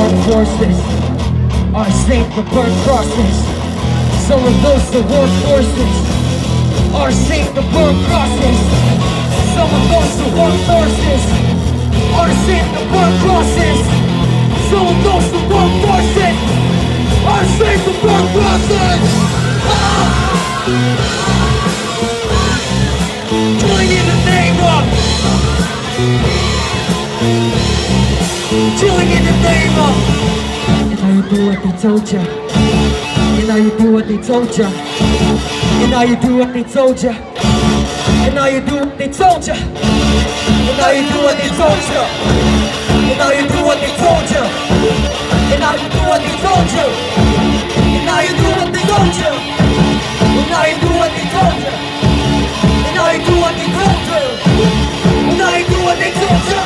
armed forces are safe to burn crosses. Some of those that war forces are safe to burn crosses. Some of those that war forces are safe to burn crosses. Some of those that war forces are safe to burn crosses. Killing in the name of, killing in the name of. And now you do what they told ya. And now you do what they told ya. And now you do what they told ya. And now you do what they told ya. And now you do what they told ya. And now you do what they told ya. And now you do what they told ya. And now you do what they told ya. And now you do what they told ya. And now you do what they told ya. And now you do what they told ya.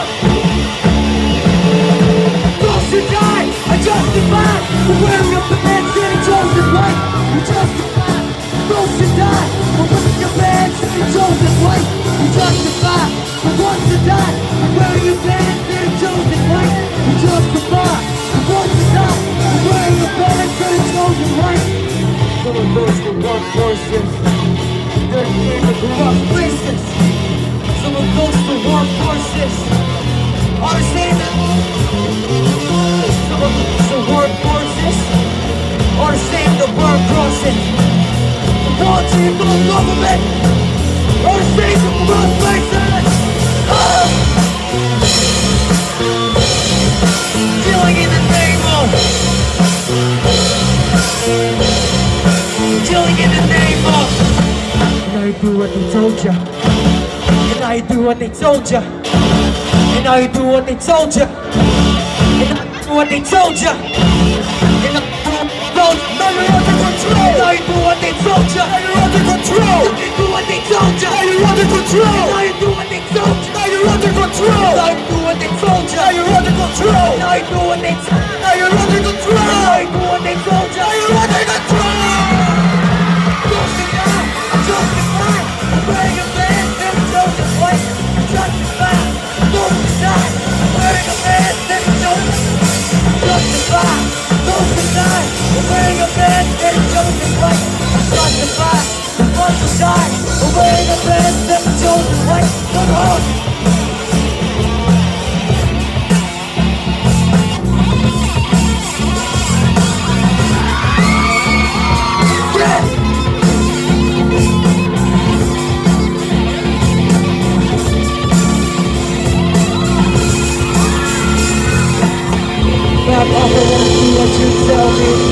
Those who die are justified for wearing your pants and a chosen white. You justify those who die for wearing your pants and a chosen white. You justify the ones who die for wearing your pants and a chosen white. You justify the ones who die for wearing your pants and a chosen white. Some of those who want forces, they're in the corrupt places. Some of those who want forces are saying that some of the war forces are saying the burn crosses. The political government are saying the corrupt places. Killing in the name of, killing in the name of. And now you do what they told ya. And now you do what they told ya. And now you do what they told ya. And now you do what they told ya. And now you do what they told ya. Now you're under control. Now you do what they told ya. Now you're under control. Now you do what they told ya. Now you're under control. Now you do what they told ya. Now you're under control. Now you do what they told ya. Now you're under control. Now you do what they told ya. Now you're under control. Now you do what they told ya. Now you're under control. Those who die are justified for wearing a band and a chosen white. Justified. Those who die for wearing a band and a chosen white. Justified. Those who die for wearing a band and a chosen white. Justified. The ones who die for wearing a band and a chosen white. Come on. Back off, I wanna see what you tell me.